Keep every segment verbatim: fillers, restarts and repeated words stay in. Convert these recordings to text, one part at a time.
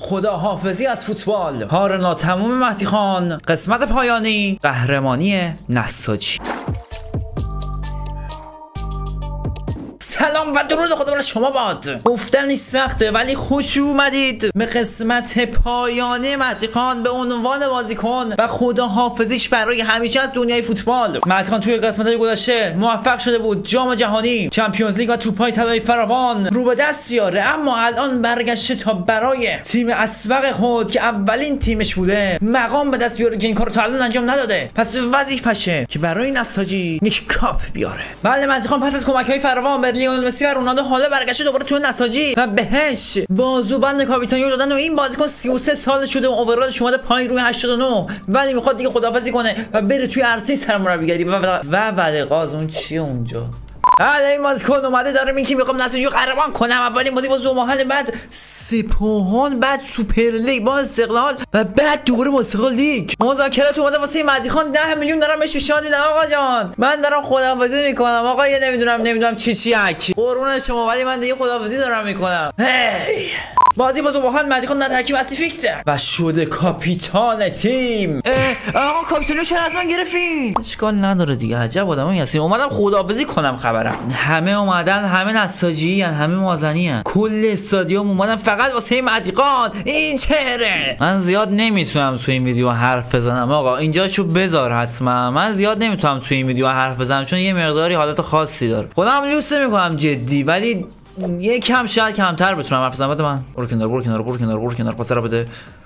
خداحافظی از فوتبال، کار ناتموم مهدی خان، قسمت پایانی، قهرمانی نساجی. سلام و درود خدا بر شما باد. گفتنش سخته ولی خوش اومدید به قسمت پایانی مهدی خان به عنوان بازیکن و خداحافظیش برای همیشه از دنیای فوتبال. مهدی خان توی قسمت‌های گذشته موفق شده بود جام جهانی، چمپیونز لیگ و توپ‌های طلایی فراوان رو به دست بیاره، اما الان برگشته تا برای تیم اسبق خود که اولین تیمش بوده مقام به دست بیاره که این کارو تا الان انجام نداده. پس وظیفشه که برای نساجی یک کاپ بیاره. بله، مهدی خان پس از کمک‌های فراوان به لیونل مسی و رونالدو حالا برگشته دوباره تو نساجی و بهش بازوبند کاپیتانیو دادن و این بازیکن سی و سه سال شده و اوورالش اومده پایین روی هشتاد و نه، ولی میخواد دیگه خداحافظی کنه و بره توی عرصه سرمربیگری و و ولقاز اون چیه اونجا. حالا این بازیکن اومده داره میگه میخوام نساجی رو قهرمان کنم. اولین بازی با زوماهل، بعد سپاهان، بعد سوپر لیگ، با استقلال و بعد دوباره با استقلال لیگ. مذاکرات اومده واسه مهدی خان ده میلیون دارم بهش پیشنهاد میدم. آقا جان من دارم خداحافظی میکنم. آقا یه نمیدونم نمیدونم چی چی اک قربون شما، ولی من دیگه خداحافظی دارم میکنم. هی بازی با زوماهل مهدی خان در ترکیب اصلی فیکسه و شده کاپیتان تیم. آقا کاپیتانو چرا از من گرفتین؟ اشکال نداره دیگه، عجب آدمایی هستین. اومدم خداحافظی کنم. خبرم همه اومدن، همه نساجی ان، همه مازنی ان، کل استادیوم اومدن فقط واسه مهدی خان. این چهره من زیاد نمیتونم تو این ویدیو حرف بزنم. آقا اینجاشو بذار حتما. من زیاد نمیتونم تو این ویدیو حرف بزنم چون یه مقداری حالت خاصی داره. خودم لوس نمیکنم جدی، ولی یکم شاید کمتر بتونم حرف بزنم. بده من برو کنار برو کنار برو کنار برو کنار پاسر بده.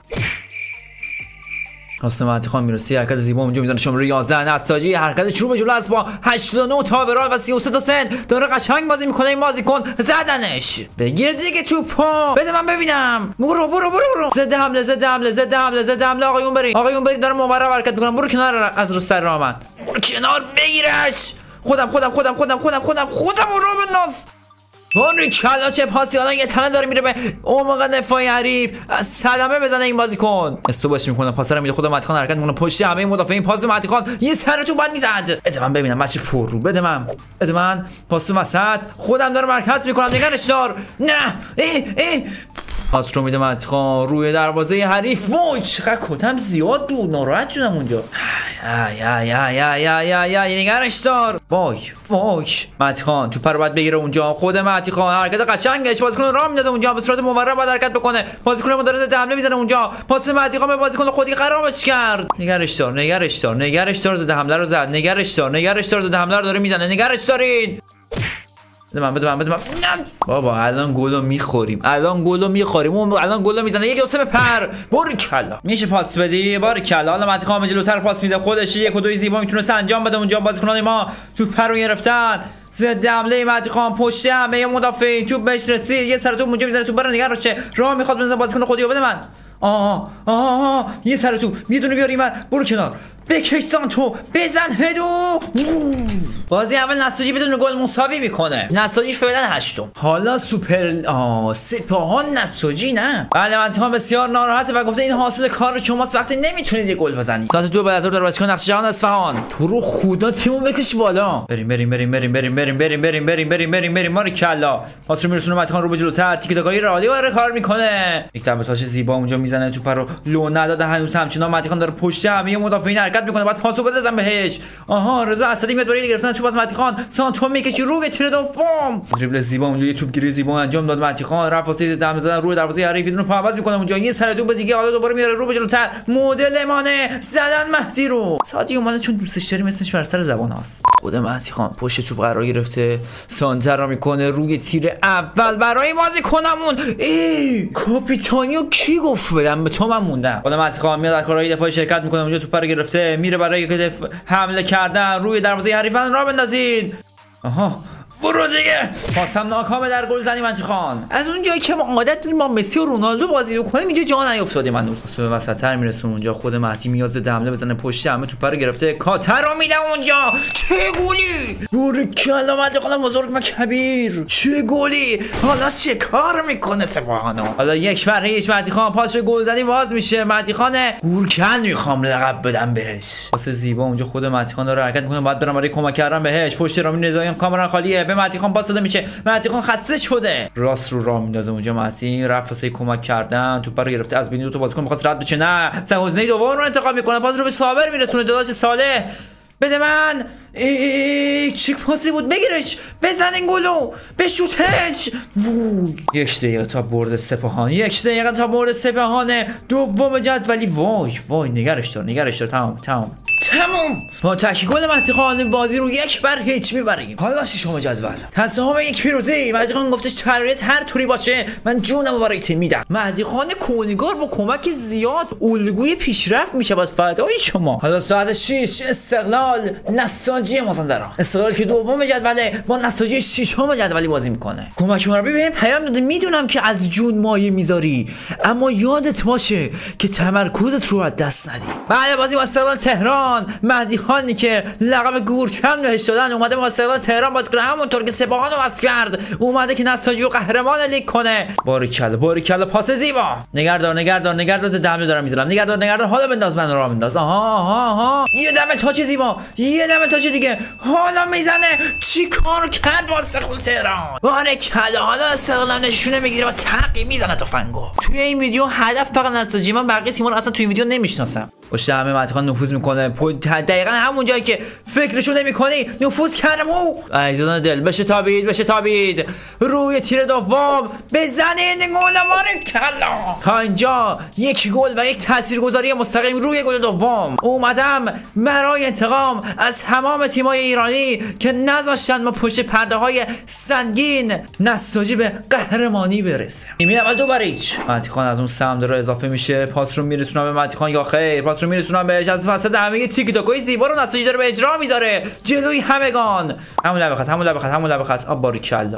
راست مهدی خان میرسی حرکت زیبا اونجا میزنه شماره یازده نساجی، حرکت شروع به جلو است با هشتاد و نه تا برال و سی و سه تا سن. داره قشنگ بازی میکنه این بازیکن. زدنش بگیر دیگه توپو بده من ببینم. برو برو برو برو زد حمله زد حمله زد حمله زد حمله. آقایون برید آقایون برید، داره مبارک حرکت میکنم. برو کنار از رو سر راه من، برو کنار بگیرش. خودم خودم خودم خودم خودم خودم خودم رو بنداز. اون کلا چه پاسی الان یه تنه داره میره به عمق دفاعی حریف، صدمه بزنه این بازیکن. استوبش میکنه، پاسر میده خود مهدی خان حرکت میکنه پشت همه مدافعین. پاس مهدی خان یه سر تو بعد میزد. بده من ببینم بچه پر رو. بده من بده من پاس وسط. خودم دارم حرکت میکنم. نگرش دار. نه ای ای پاس رو میده مهدی خان روی دروازه حریف. وای چقدر کتم زیاد بود، ناراحت شدم اونجا. یا یا یا یا یا یا نگرش دار. وای وای مهدی خان توپ رو باید بگیره اونجا. خود مهدی خان حرکت قشنگش، بازیکن راه میندازه اونجا به صورت مورب باید حرکت بکنه. بازیکن مدرز حمله میزنه اونجا. پاس مهدی خان به بازیکن خودی خرابش کرد. نگرش دار نگرش دار نگرش دار زده حمله رو زد. نگرش دار نگرش دار زده حمله رو داره میزنه. نگرش دارین. بده من بده من بده من. بابا الان گلو میخوریم، الان گلو میخوریم. اون الان گلو میزنه. یک دو پر. باریکلا میشه پاس بدی. باریکلا. حالا مهدی خان جلوتر پاس میده. خودش یک و دوی زیبا میتونه انجام بده اونجا. بازیکنان ما توپ رو گرفتن. ضد حمله مهدی خان پشت همه مدافعین. توپ بهش رسید، یه سر توپ اونجا میزنه. توپ رو نگرش چه راه میخواد بزنه بازیکن خودیو. بده من. آه آه یه سر توپ میدونه بیاری من. برو کنار بکش سانتو بزن هدو. بازی اول نساجی بدون گل مساوی میکنه. نساجی فعلا هشتم. حالا سوپر آ سپاهان نساجی نه. بله مهدی خان بسیار ناراحته و گفته این حاصل کار شماست وقتی نمیتونید یه گل بزنید. ساعت دو بعد از ظهر در بازیکن نقش جهان اصفهان. تو رو خدا تیمو بکش بالا. بریم بریم بریم بریم بریم بریم بریم بریم بریم بریم بریم بریم ماری کلا. پاس رو میرسونه مهدی خان رو به جلوتر. تیک تاکای رئالی وارد کار میکنه. یک تابلتاش زیبا اونجا میزنه. توپ رو لو نداده هنوز. همچنان مهدی خان داره پشت همه مدافعین حرکت میکنه. بعد پاسو بزنم بهش. آها رضا اسدی میاد برای گرفتن توپ از مهدی خان. سانتو میکشه روی تیر دوم. دریبل زیبا اونجا یه توپ گیری زیبا انجام داد. مهدی خان رفت واسه دم زدن روی دروازه حریف. بدون پا عوض میکنه اونجا. یه سر توپ دیگه حالا دوباره میاره رو به جلوتر. مدل مانه زدن مهدی رو. سادی اومده چون دوستش داریم اسمش بر سر زبان هاست. خود مهدی خان پشت توپ قرار گرفته. سانتر رو میکنه روی تیر اول برای بازیکنمون. ای کاپیتانیو کی گفت بدم به تو؟ من موندم. خود مهدی خان میاد در کارهای دفاعی شرکت میکنه اونجا. توپ رو گرفته میره برای حمله کردن روی دروازه حریفان. را بندازید. آها برو دیگه. پاسم ناکامه در گل زنی مهدی خان. از اون جایی که ما عادت داریم با مسی و رونالدو بازی بکنیم اینجا جا نیافتادیم. من دوست به وسط‌تر میرسون اونجا. خود مهدی میاد ضد حمله بزنه پشت همه توپ رو گرفته. کاتر رو میده اونجا. چه گلی! باریکلا مهدی خان بزرگ و کبیر. چه گلی! حالا چه کار میکنه سپاهانو؟ حالا یک بر هیچ مهدی خان پاس به گل زنی باز میشه. مهدی خان گورکن میخوام لقب بدم بهش. واسه زیبا اونجا خود مهدی خان داره حرکت میکنه. بعد برام برای کمک کردن بهش. پشت رامین رضاییان کامران خالیه. به مهدی خان پاس داده میشه. مهدی خان خسته شده، راست رو راه میندازه اونجا. مهدی رفت واسه کمک کردن، توپ رو گرفته از بین دو تا بازیکن میخواست رد بشه، نه سرگزینه دوم رو انتخاب میکنه، پاس رو به صابر میرسونه. داداش صالح بده من. ای چه پاسی بود، بگیرش بزن این گلو بشوتش. یک دقیقه تا برد سپاهان، یک دقیقه تا برد سپاهان دوم جدولی. وای وای نگرش دار نگرش دار. تمام تمام تمام. با تکی گل مهدی خان بازی رو یک بر هیچ میبریم. حالا ششم جدول تصاحب یک پیروزی. مهدی خان گفتش تربیت هر طوری باشه من جونمو برای تیم میدم. مهدی خان کونیگار با کمک زیاد الگوی پیشرفت میشه با فدای شما. حالا ساعت شش استقلال نساجی مازندران. استقلال که دوم جدوله با نساجی ششم جدولی بازی میکنه. کمک مربی بهم پیام داده میدونم که از جون مایه میذاری اما یادت باشه که تمرکزت رو از دست ندی. بعد بازی با استقلال تهران مهدی خانی که لقب گورکن بهش دادن اومده با استقلال تهران بازی کنه، همونطور که سپاهان رو وصل کرد اومده که نساجی رو قهرمان لیگ کنه. باریکلا باریکلا پاس زیبا. نگردار نگردار نگردار دم دارم میذارم. نگردار نگردار حالا بنداز من راه بنداز. آها آها آها یه دبل تاچ زیبا، یه دبل تاچ دیگه حالا میزنه. چی کار کرد با استقلال تهران؟ باریکلا حالا استقلال نشونه میگیره و تقی میزنه تفنگو. توی این ویدیو هدف فقط نساجی، من بقیه تیم‌ها رو اصلا توی ویدیو نمیشناسم. پشت همه مهدی خان نفوذ میکنه، دقیقاً همون جایی که فکرشو نمیکنی نفوذ کردم. او عزیزان دل بشه تابید بشه تابید روی تیر دوم بزنین گل. باریکلا تا اینجا یک گل و یک تاثیرگذاری مستقیم روی گل دوم. اومدم برای انتقام از تمام تیم‌های ایرانی که نذاشتن ما پشت پرده های سنگین نساجی به قهرمانی برسه. نیمه اول دو بر هیچ. مهدی خان از اون سهم داره اضافه میشه، پاس رو میرسونم به مهدی خان یا خیر پاس رو میرسونم بهش. از وسط همه تیک تاکای زیبا رو نساجی داره به اجرا میذاره جلوی همگان. همون لبه خط همون لبه خط همون لبه خط. آ باریکلا.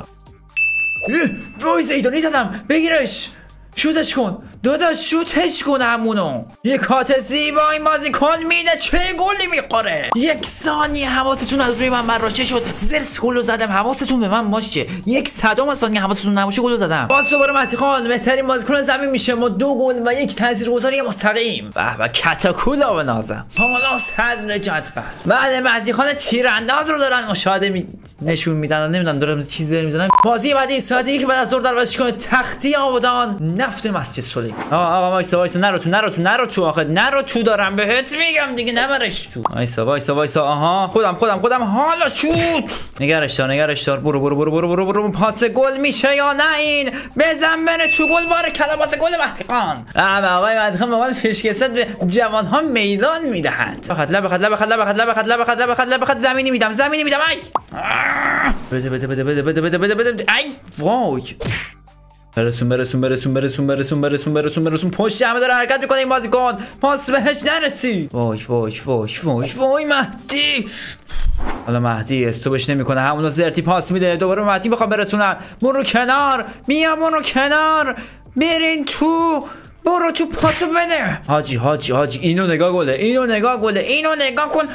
وای زیدانی زدم، بگیرش شوتش کن داداش، شوتش کن همونو. یک کات زیبا این بازیکن میده، چه گلی میخوره. یک ثانیه حواستون از روی من براشه شد، زرس گل زدم. حواستون به من باشه، یک صدام ثانیه حواستون نباشه گل زدم. باز دوباره مهدی خان بهترین بازیکن زمین میشه، ما دو گل و یک تاثیرگذاری مستقیم. به به کاتاکولا و نازم. حالا صدر جدول بعد مهدی خان تیرانداز رو دارن مشاهده می... نشون میدن. نمیدونم دارم چیزی دارم میزنن. بازی بعدی ساعت یک بعد از ظهر در ورزشگاه تختی آبادان نفت مسجد سلیمان. آقا آقا وایسا وایسا نرو تو نرو تو نرو تو آخه نرو تو دارم بهت میگم دیگه نبرش تو. وایسا وایسا وایسا آها خودم خودم خودم حالا شوت. نگرش دار نگرش دار. برو برو برو برو برو برو. پاس گل میشه یا نه این؟ بزن بره تو گل. باریکلا پاس گل مهدی خان. آقا آقای مهدی خان واقعا پیشکسوت به جوان ها میدان میدهند. بخط لب بخط لب بخط لب بخط لب بخط لب بخط لب بخط لب بخط زمینی میدم زمینی میدم. ای بده بده بده بده بده بده بده بده. ای وای برسون برسون برسون برسون برسون برسون برسون برسون. پشت همه داره حرکت میکنه این بازیکن، پاس بهش نرسید. وای وای وای وای وای مهدی. حالا مهدی استوبش نمیکنه، همونو زرتی پاس میده. دوباره مهدی میخواد برسونن. برو کنار بیا، برو کنار برین تو. برو تو پاسو بده. حاجی حاجی حاجی اینو نگاه گله، اینو نگاه گله، اینو نگاه کن.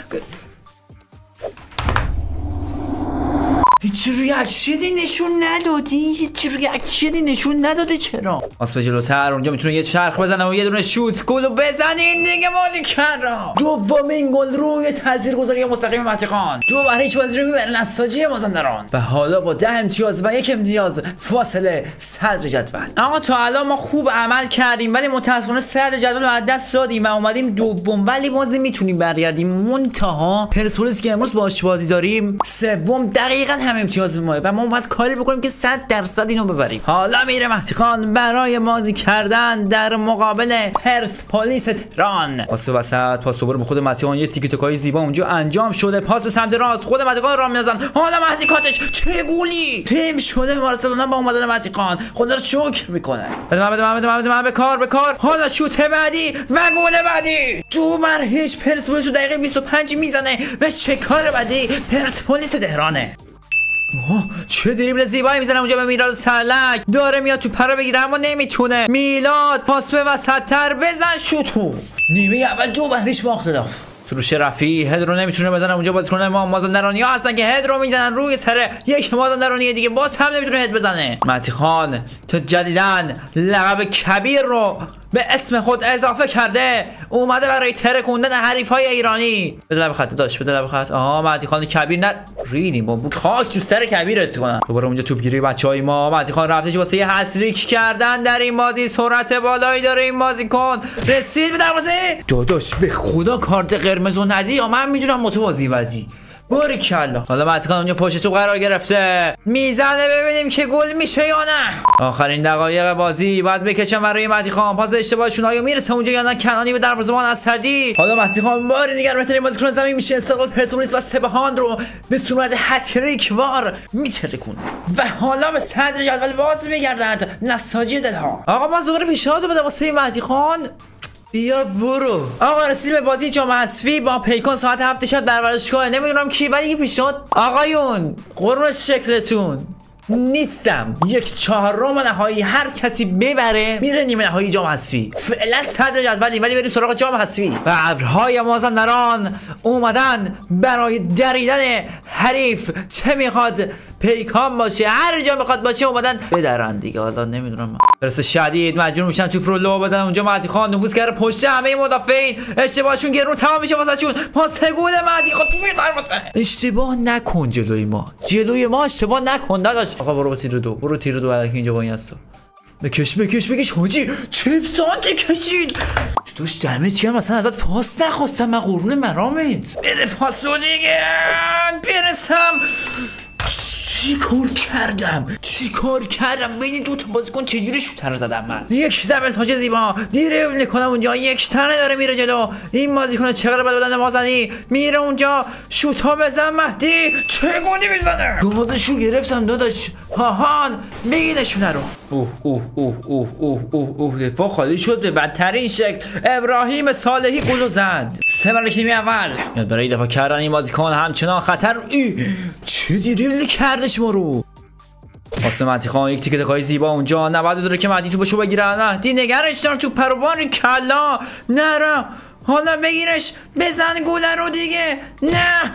هیچ ریاکشنی نشون ندادی، هیچ ریاکشنی نشون ندادی چرا؟ پاس به جلوتر اونجا میتونه یه چرخ بزنه و یه دونه شوت گل بزنین دیگه. باریکلا دومین گل روی تاثیرگذاری مستقیم مهدی خان. دو بر هیچ بازی رو میبره نساجی مازندران و حالا با ده امتیاز و یک امتیاز فاصله صدر جدول. اما تا الان ما خوب عمل کردیم ولی متاسفانه صدر جدول رو از دست دادیم و اومدیم دوم، ولی بازی میتونیم برگردیم. منتها پرسپولیس که امروز باهاش بازی داریم سوم دقیقاً هم امتیاز ما و ما باید کاری بکنیم که صد درصد اینو ببریم. حالا میره مهدی خان برای بازی کردن در مقابل پرسپولیس تهران. پاس وسط پاس دوباره به خود مهدی خان، یه تیک تاکای زیبا اونجا انجام شده. پاس به سمت راست خود مهدی خان را میازن. حالا مهدی کاتش چه گلی تیم شده بارسلونا با اومدن مهدی خان. خدا رو شکر میکنه. بده من بده من بده من بده من به کار به کار. حالا شوت بعدی و گل بعدی. دو بر هیچ پرسپولیس تو دقیقه بیست و پنج میزنه و شکار بعدی پرسپولیس تهرانه. اوه چه دریبل زیبایی میزنه اونجا به میلاد سلک. داره میاد تو پرا بگیره اما نمیتونه. میلاد پاس به وسط‌تر بزن شوتو. نیمه اول دو بر هیچ با اختلاف. سروش رفی هد رو نمیتونه بزنه اونجا. بازیکن ما مازندرانی ها هستن که هد رو میزنن روی سر یک مازندرانی دیگه، باز هم نمیتونه هد بزنه. مهدی خان تو جدیدن لقب کبیر رو به اسم خود اضافه کرده اومده برای ترکوندن حریفای ایرانی. بده لب خط داشت، بده لب خط. آها مهدی خان کبیر نه ریدیم با خاک تو سر کبیرت کنم. دوباره اونجا توپگیری بچهای ما. مهدی خان رفته واسه یه هتریک کردن در این بازی، سرعت بالایی داره این بازیکن. رسید به دروازه. داداش به خدا کارت قرمزو ندی یا من میدونم متوازی وزی. باریکلا. حالا مهدی خان اونجا پشت توپ قرار گرفته، میزنه ببینیم که گل میشه یا نه. آخرین دقایق بازی باید بکشن برای مهدی خان. پاس اشتباهشون آیا میرسه اونجا یا نه؟ کنانی به دروازه‌بان اسدی. حالا مهدی خان باری دیگر بهترین بازیکن زمین میشه. استقلال پرسپولیس و سپاهان رو به صورت هتریک وار میترکونه و حالا به صدر جدول باز میگردند نساجی دلها. آقا ما ظهور پیشنهاد بده واسه مهدی خان. بیا برو. آقا رسیدیم به بازی جام حذفی با پیکان ساعت هفت شب در ورزشگاه. نمیدونم کی ولی یه پیشنهاد آقایون قربون شکلتون نیستم. یک چهارم نهایی هر کسی ببره میره نیمه نهایی جام حذفی. فعلا صدر جدولیم ولی بریم سراغ جام حذفی. و ابرهای مازندران اومدن برای دریدن حریف. چه میخواد پیکان باشه هر جا میخواد باشه اومدن بدرن دیگه. حالا نمیدونم درست شدید مجبور میشن توپ رو لو بدن. اونجا مهدی خان نفوذ کرده پشت همه مدافعین. اشتباهشون گرون تمام میشه واسهشون. پاس گل مهدی خان توی دروازه. اشتباه نکن جلوی ما، جلوی ما اشتباه نکن داداش. آقا برو تیر دو، برو تیر دو الکی اینجا با این هستا. بکش بکش بکش حاجی. چه سانتی کشید توش دمت گرم. مثلا ازت پاس نخواستم من قربون مرامت. بده پاس رو دیگه برسم. چی کار کردم چی کار کردم بین دو تا بازیکن چجوری شوتر زدم من. یک ضربه تاج زیبا دیره میکنم اونجا. یک تنه داره میره جلو. این بازیکن چقدر بد بدن مازنی میره اونجا شوتا بزن مهدی. چه گلی میزنه. گوادشو گرفتم داداش. هاهان بگیرشونه رو. اوه اوه اوه اوه اوه اوه اوه دفاع خالی شد به بدترین شکل. ابراهیم صالحی گل زد. سه بر نیمه اول. میاد برای دفاع کردن این بازیکن همچنان خطر. ای چه دیریبل کردش ما رو. واسه مهدی خان یک تیکه دکای زیبا اونجا. نود داره که مهدی توپشو بگیره. مهدی نگرش دارم تو پروبان کلا نرم. حالا بگیرش بزن گل رو دیگه. نه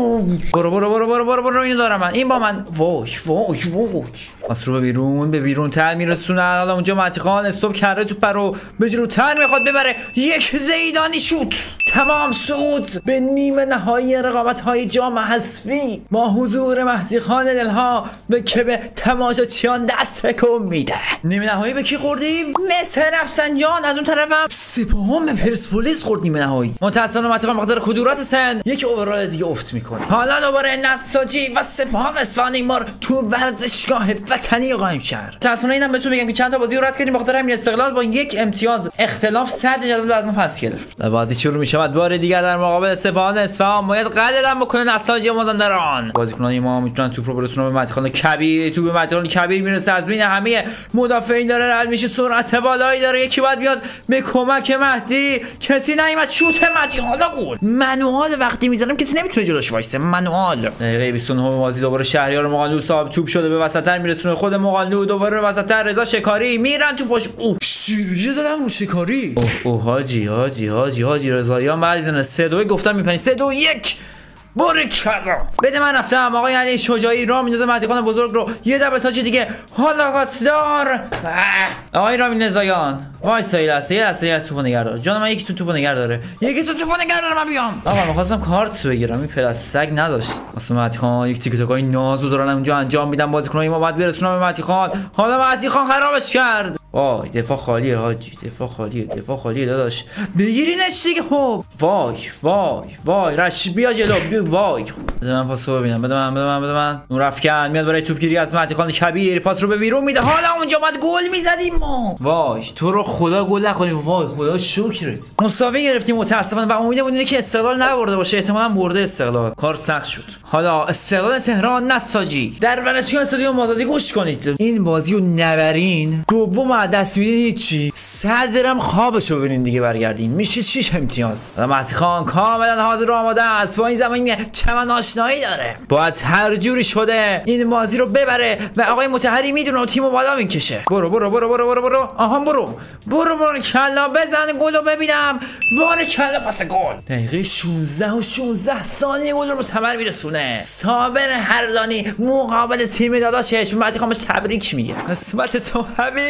برو برو برو برو برو برو اینو دارم من. این با من وای وای وای. پاس رو به بیرون به بیرون تر میرسونن. حالا اونجا مهدی خان استوب کرده توپ رو به جلو تر میخواد ببره. یک زیدانی شوت. تمام صعود به نیمه نهایی رقابت های جام حذفی با حضور مهدی خان دلها به که به تماشاچیان دست تکون میده. نیمه نهایی به کی خوردیم؟ مثل رفسنجان. از اون طرفم سپاهان به پرسپولیس خورد نیمه نهایی. متأسفانه مهدی خان بخاطر کدورت سن یک اوورال دیگه افت میکنه. حالا دوباره نساجی و سپاهان اصفهان ایمار تو ورزشگاه وطنی قائم شهر. متأسفانه اینم بهتون بگم که چند تا بازی رو رد کردیم بخاطر همین استقلال با یک امتیاز اختلاف صدر جدول از ما پس گرفت. بازی شروع میشه. بار دیگر در مقابل سپاهان اصفهان باید قدردان بکنه نساجی مازندران. بازیکنان ما میتونن توپ رو برسونن به مهدی خان کبیر. توپ به مهدی خان کبیر میرسه از بین همه مدافعین داره رد میشه. سرعت بالایی داره. یکی باید بیاد به کمک مهدی. کسی نیومد. شوت مهدی حالا گل. منوال وقتی میزنم کسی نمیتونه جلوش وایسه. منوال. دقیقه بیست و نه بازی دوباره شهریار مقالو صاحب توپ شده به وسط‌تر میرسونه. خود مقالو دوباره به وسط‌تر. رضا شکاری میرن تو پاش. اوه شیریه زدم رو شکاری. اوه اوه حاجی حاجی حاجی حاجی رضاییان بعد سه دو گفتم میپنی. سه دو یک باریکلا. بده من رفتم. آقای علی شجاعی راه میندازه مهدی خان بزرگ رو. یه دبل تاچ دیگه. حالا قطدار. آقای رامین رضاییان وایسا یه لحظه یه لحظه از توپو نگردار. جان من یکی تو توپو نگرداره. یکی تو توپو نگرداره من بیام. آقا می‌خواستم کارت بگیرم. این پدر سگ نداشت. واسه مهدی خان یک تیک تاکای نازو دارن اونجا انجام میدن. بازیکنای ما بعد برسونن به مهدی خان. حالا مهدی خان خرابش کرد. وای دفاع خالیه حاجی. دفاع خالیه. دفاع خالیه داداش. بگیرینش دیگه. خب وای وای وای رش بیا جلو. بیا وای. بده من پاسو ببینم. بده من بده من بده من. اون رفکن میاد برای توپگیری از مهدی خان کبیر. پاس رو به بیرون میده. حالا اونجا بعد گل میزدیم ما. وای تو رو خدا گل نکنیم. وای خدا شکرت. مساوی گرفتیم متأسفانه و امید بودیم که استقلال نبرده باشه. احتمالاً برده استقلال. کار سخت شد. حالا استقلال تهران نساجی در ورزشگاه استادیوم آزادی. گوش کنید. این بازی رو نبرین دوم دست میدین هیچی. صدرم خوابشو ببینین دیگه برگردین میشه شش امتیاز. و مهدی خان کاملا حاضر و آماده است. با این زمین چمن آشنایی داره. باید هر جوری شده این بازی رو ببره و آقای مطهری میدونه و تیمو بالا میکشه. برو برو برو برو برو برو. آها برو برو برو کلا بزن گلو ببینم. برو کلا پاس گل. دقیقه شانزده و شانزده ثانیه گل رو ثمر میرسونه. صابر هردانی مقابل تیم داداشش مهدی خانش تبریک میگه. قسمت تو همینه بود.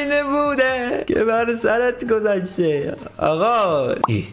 بوده که بر سرت گذشته آقا. ای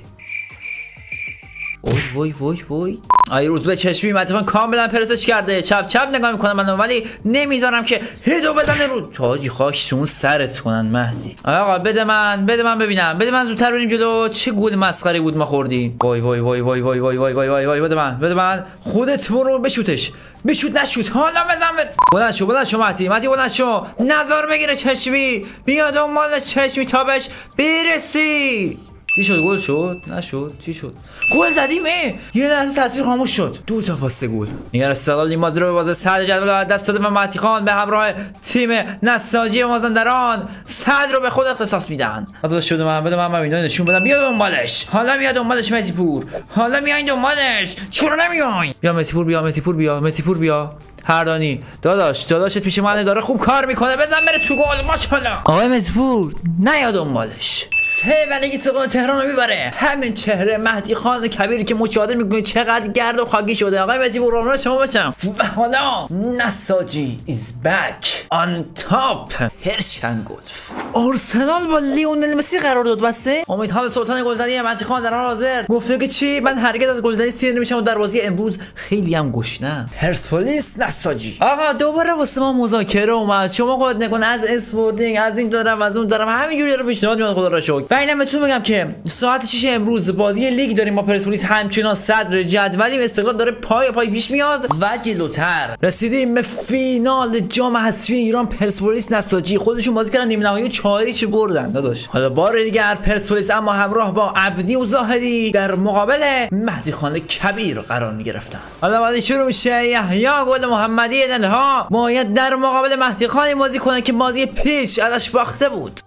وای وای وای وای آی روز به چشمی متفان کاملا پرسش کرده. چپ چپ نگاه میکنم من، ولی نمیذارم که هیدو بزنه رو تاجی. خاکشون سرت کنن مهدی. آقا بده من بده من ببینم، بده من زودتر بریم جلو. چه گول مسخره بود ما خوردیم. وای وای وای وای وای وای وای وای وای بده من بده من. خودت برو بشوتش، بشوت نشوت حالا بزن. بلند شو بلند شو مهدی مهدی بلند شو. نظر بگیره چشمی، بیا دنبال چشمی تا بهش برسی. چی شد؟ گل شد؟ نشد؟ چی شد؟ گل زدیم. اه یه لحظه تصویر خاموش شد. دو تا پاس گل. نگر استقلال این بازی رو به بازی صدر جدول دست داده و مهدی خان به همراه تیم نساجی مازندران صدر رو به خود اختصاص میدن. حالا شده من بده من اینا نشون بدم. بیا دنبالش. حالا بیا دنبالش مهدی پور. حالا میاین دنبالش. چرا نمیاین؟ بیا مهدی پور بیا مهدی پور بیا مهدی پور بیا. هردانی داداش داداشت پیش من داره خوب کار میکنه، بزن بره تو گل. ماشاءالله آقای مهدی پور نیا دنبالش. سه ولی استقلال تهران رو میبره. همین چهره مهدی خان کبیری که مشاهده میکنید چقدر گرد و خاکی شده. آقای مهدی پور رو شما بچم. و حالا نساجی is back on top. هرشن گلف آرسنال با لیونل مسی قرارداد بسته. امیدوارم سلطان گلزنی مهدی خان در حال حاضر گفته که چی من هرگز از گلزنی سیر نمیشم و در بازی امروز خیلی هم گشنم. پرسپولیس نساجی. آقا دوباره واسه ما مذاکره اومد. شما خودت نکن از اسپورتینگ از این دارم از اون دارم همینجوری رو پیشنهاد میاد. خدا را شکر. و اینم بهتون بگم که ساعت شش امروز بازی لیگ داریم با پرسپولیس. همچنان صدر جدولیم. استقلال داره پای پای پیش میاد و جلوتر. رسیدیم به فینال جام حذفی ایران. پرسپولیس نساجی خودشون بازی کردن نیمه نهایی چهاری چی بردن داداش. حالا بار دیگر پرسپولیس اما همراه با عبدی و زاهدی در مقابل مهدی خان کبیر قرار میگرفتن. حالا بازی شروع میشه. یحیی گل محمدی دلها باید در مقابل مهدی خان بازی کنه که بازی پیش ازش باخته بود.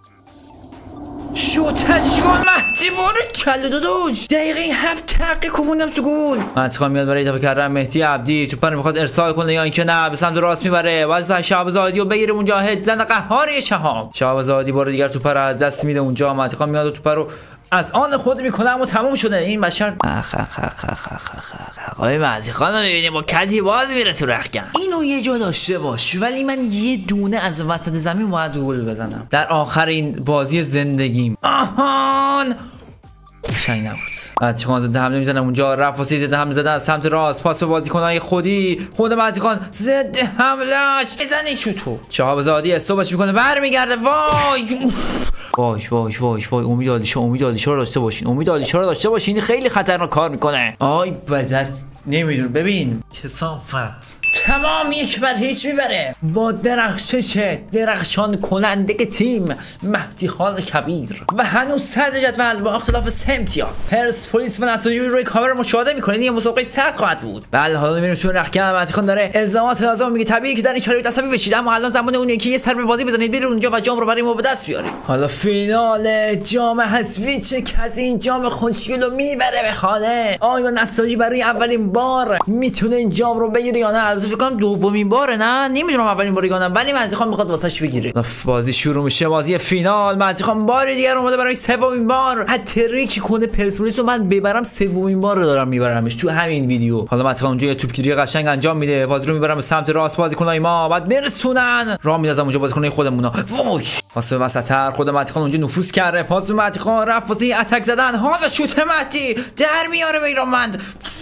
شوتش گل مهدی باره کلو داداش. دقیقه هفت تقی کوبوندم تو گل. مهدی خان میاد برای اضافه کردن مهدی عبدی. توپ رو میخواد ارسال کنه یا اینکه نه به سمت راست میبره. باز شهاب زاهدی رو بگیره اونجا. هد زن قهاری شهاب. شهاب زاهدی بار دیگر توپ رو از دست میده اونجا. مهدی خان میاد و توپ رو از آن خود میکنه اما تموم شده این بشر. اخ اخ اخ اخ اخ اخ آقای مهدی خان رو میبینیم با کتی باز میره تو رختکن. اینو یه جا داشته باش ولی من یه دونه از وسط زمین باید گل بزنم در آخرین بازی زندگیم. آهان شاید نبود. مهدی خان زده حمله میزنه اونجا. رفت واسه زده حمله زده از سمت راست. پاس به بازیکنای خودی. خود مهدی خان زده حملهش بزنه شوتو. شهاب زاهدی استوبش میکنه برمیگرده. وای وای وای وای وای امید علیشا امید علیشا رو داشته باشین. امید علیشا رو داشته باشین. خیلی خطرناک کار میکنه. آی بدن نمیدون. ببین کثافت تمام یک بر هیچ میبره با درخشش درخشان کننده تیم مهدی خان کبیر و هنوز صدر جدول با اختلاف سه امتیاز. پرسپولیس و نساجی روی کامera مشاهده میکنید. این مسابقه سخت خواهد بود. بله حالا میریم تو رختکن. مهدی خان داره الزامات لازم میگه طبیعی که در این شرایط عصبی بشید اما الان زمان اونه که یه سر به بازی بزنید برید اونجا و جام رو برای ما به دست بیارید. حالا فینال جام حذفی چه کسی این جام خوشگل رو میبره به خانه. آیا نساجی برای اولین بار میتونه این جام رو بگیره یا نه؟ فکر کنم دومین باره. نه نمیدونم اولین باره یا نه ولی مهدی خان میخواد واسش بگیره. بازی شروع میشه. بازی فینال. مهدی خان بار دیگه اومده برای سومین بار هتریک کنه پرسپولیس رو من ببرم. سومین بار رو دارم میبرمش تو همین ویدیو. حالا مهدی خان اونجا یه توپگیری قشنگ انجام میده. بازی رو میبرم به سمت راست. بازیکنای ما بعد برسونن راه میندازم اونجا بازیکنای خودمونا. وای پاس به وسط‌تر. خود مهدی خان اونجا نفوذ کرده. پاس به مهدی خان رفت واسه اتک زدن. حالا شوت مهدی در میاره به ایرانمند.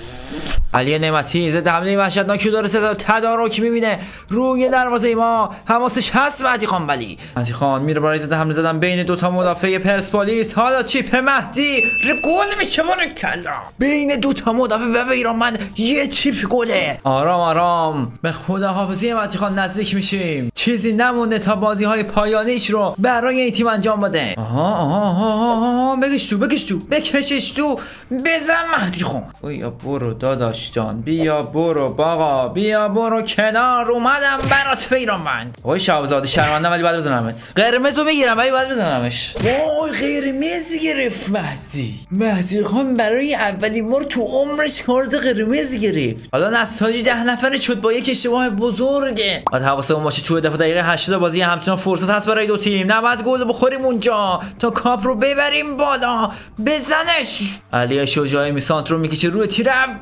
علی نعمتی ضد حمله وحشتناکی داره تدارک میبینه روی دروازه ما. حواسش هست مهدی خان ولی مهدی خان میره برای ضد حمله زدن بین دو تا مدافع پرسپولیس. حالا چیپ مهدی گل میشه باره کلا بین دو تا مدافع و ایرانمند یه چیپ گله. آرام آرام به خداحافظی مهدی خان نزدیک میشیم. چیزی نمونده تا بازی های پایانیش رو برای این تیم انجام بده. آها آها آها آها بکش تو بکش تو بکشش تو بزن مهدی خان. بیا برو داداش جان بیا برو باقا بیا برو کنار اومدم برات پیرامند. وای شهابزاده شرمندم ولی باید بزنمت. قرمزو بگیرم ولی باید بزنمش. وای قرمز گرفت مهدی. مهدی خان برای اولین بار تو عمرش کارت قرمز گرفت. حالا نساجی ده نفره شد با یک اشتباه بزرگه. بعد حواسمون باشه تو دفعه دقیقه هشتاد بازی همچنان فرصت هست برای دو تیم. نباید گل بخوریم اونجا تا کاپ رو ببریم بالا. بزنش. علی شجاعی میسانت رو میکشه روی تیر اول.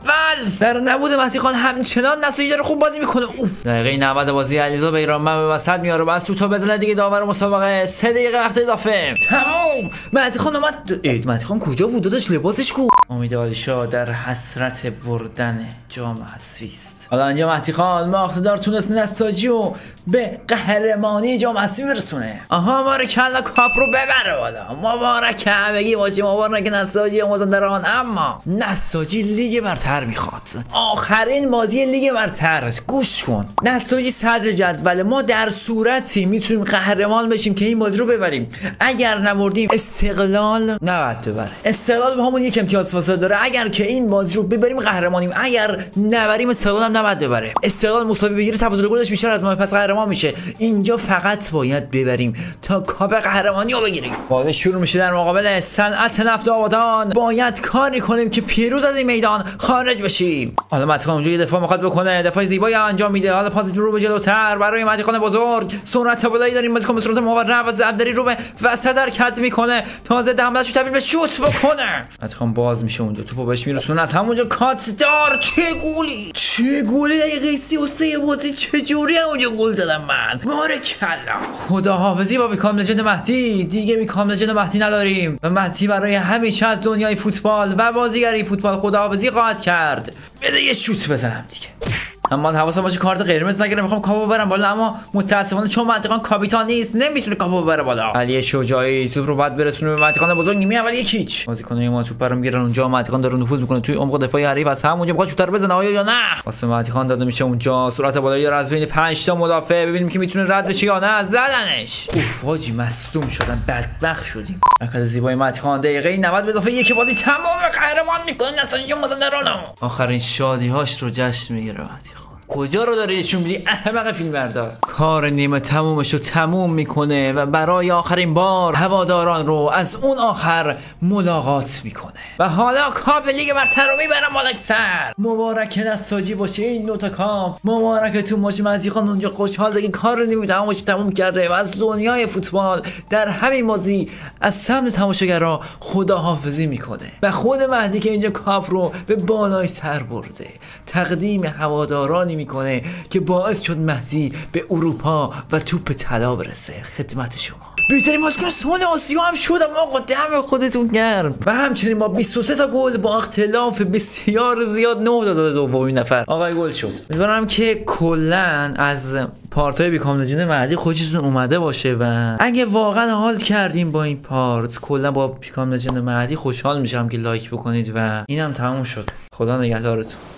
در نبود مهدی خان همچنان نساجی داره خوب بازی میکنه. دقیقه نود بازی علیرضا بیرانمند به وسط میاره و سوت بزنه دیگه داور مسابقه. سه دقیقه وقت اضافه تمام. مهدی خان اومد. مهدی خان کجا بود داداش؟ لباسش کو؟ امید عالیشاه در حسرت بردن جام حذفی است. حالا اینجا مهدی خان ماختدار تونست نساجی و به قهرمانی جام حذفی برسونه. آها بارکلا کاپ رو ببره بالا. مبارک همگی باشی، مبارک نساجی مازندران. اما نساجی لیگ برتر میخواد. آخرین بازی لیگ برتر. گوش کن، نساجی صدر جدول. ما در صورتی میتونیم قهرمان بشیم که این بازی رو ببریم. اگر نبردیم استقلال نباید ببره. استقلال با همون یک امتیاز فاصله داره. اگر که این بازی رو ببریم قهرمانیم، اگر نبریم استقلال هم نباید ببره. استقلال مساوی بگیره تفاضل گلش بیشتر از ما، پس قهرمان میشه. اینجا فقط باید ببریم تا کاپ قهرمانی رو بگیریم. بازی شروع میشه در مقابل صنعت نفت آبادان. باید کاری کنیم که پیروز از این میدان خارج بشیم. حالا مهدی خان اونجا دفاع میخواد بکنه، دفاع زیبایی انجام میده. حالا پاس رو به جلوتر برای مهدی خان بزرگ. سرعت بالایی داریم، بازیکن به صورت مورب و زبدری رو به وسط حرکت میکنه. تازه حمله‌شو تبدیل به شوت بکنه. مهدی خان باز میشه اونجا، توپو بهش میرسونه از همونجا کات دار. چه گولی، چه گولی دقیقه سی و سه بازی. چه جوری اونجا گل زدم من. بارکلا. خداحافظی با بیکام لژند مهدی. دیگه بیکام لژند مهدی نداریم و مهدی برای همیشه از دنیای فوتبال و بازیگری فوتبال خداحافظی خواهد کرد. بده یه شوت بزنم دیگه. اما حواسم باشه کارت قرمز نگیره. میخوام کاپو ببرم بالا، اما متاسفانه چون مهدی خان کاپیتان نیست نمیتونه کاپو ببره بالا. علی شجاعی توپ رو بعد برسونه به مهدی خان بزرگ. نیمه اول یک هیچ. بازیکنای ما توپ رو میگیرن اونجا. مهدی خان داره نفوذ میکنه توی عمق دفاعی حریف. از همونجا میخواد شوتر بزنه. آیا یا نه؟ واسه مهدی خان داده میشه اونجا. سرعت بالایی داره از بین پنج تا مدافع. ببینیم که میتونه رد بشه یا نه. زدنش. اوف واجی مصدوم شدن، بدبخت شدیم. حرکت زیبای مهدی خان. دقیقه نود به اضافه یک بازی تمام قهرمان میکنه نساجی مازندران. آخرین شادی هاش رو جشن میگیره مهدی خان. کجا رو داره نشون میدی احمق فیلم بردار؟ کار نیمه تمومش رو تموم میکنه و برای آخرین بار هواداران رو از اون آخر ملاقات میکنه و حالا کاپ لیگ برتر رو میبرم بالای سر. مبارک نساجی باشه این دوتا کاپ. مبارکتون باشه. مهدی خان اونجا خوشحال دیگه کار نیمه تمومش تموم کرده و از دنیای فوتبال در همین بازی از سمت تماشاگرها خداحافظی میکنه و خود مهدی که اینجا کاپ رو به بالای سر برده تقدیم هوادارانی میکنه که باعث شد مهدی به اروپا و توپ طلا برسه. خدمت شما. بهترین بازیکن سال آسیا هم شدم آقا، دم خودتون گرم. و همچنین با بیست و سه تا گل با اختلاف بسیار زیاد نه داده دومین نفر آقای گل شد. امیدوارم که کلا از پارتای بیکام لژند مهدی خوشتون اومده باشه و اگه واقعا حال کردیم با این پارت کلا با بیکام لژند مهدی خوشحال میشم که لایک بکنید و اینم تموم شد. خدا نگهدارتون.